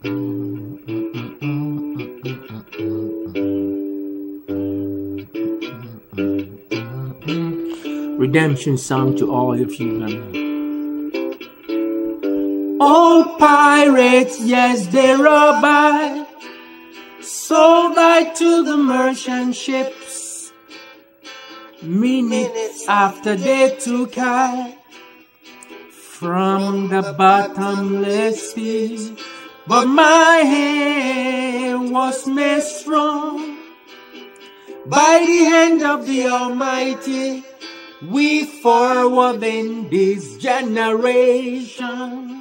Redemption song to all of you. All pirates, yes, they rob I, sold I to the merchant ships. Minutes after they took I from the bottomless pit, but my hand was made strong by the hand of the Almighty. We forward in this generation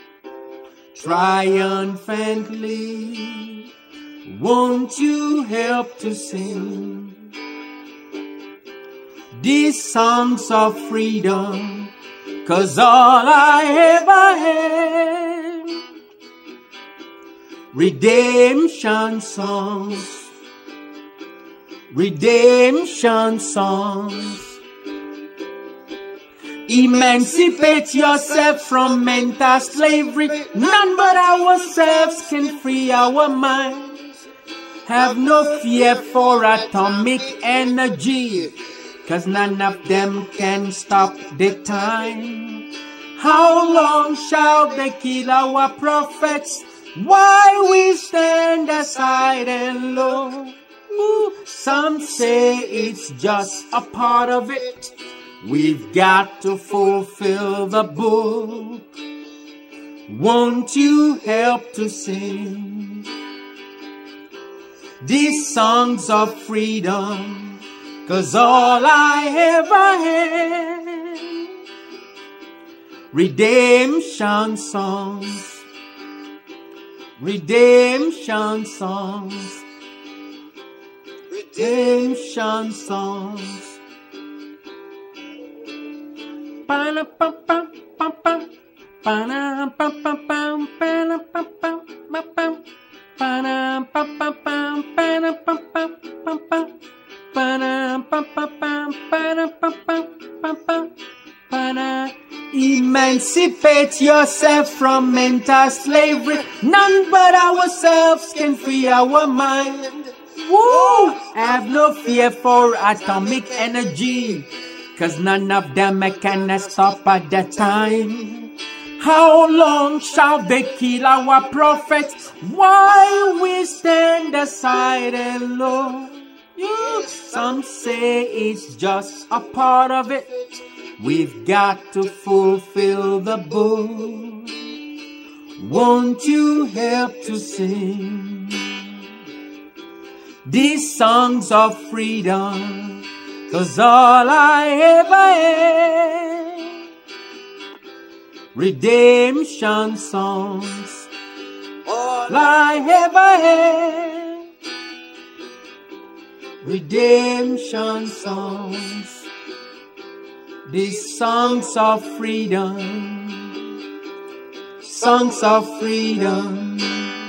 triumphantly. Won't you help to sing these songs of freedom? 'Cause all I ever had, redemption songs, redemption songs. Emancipate yourself from mental slavery. None but ourselves can free our minds. Have no fear for atomic energy, 'cause none of them can stop the time. How long shall they kill our prophets while we stand aside and look? Ooh, some say it's just a part of it. We've got to fulfill the book. Won't you help to sing these songs of freedom? 'Cause all I ever had, redemption songs, redemption songs, redemption songs. Emancipate yourself from mental slavery. None but ourselves can free our mind. Woo! Have no fear for atomic energy, 'cause none of them can stop at the time. How long shall they kill our prophets while we stand aside and look? Some say it's just a part of it. We've got to fulfill the book. Won't you help to sing these songs of freedom? 'Cause all I ever had, redemption songs. All I ever had, redemption songs. These songs of freedom, songs of freedom.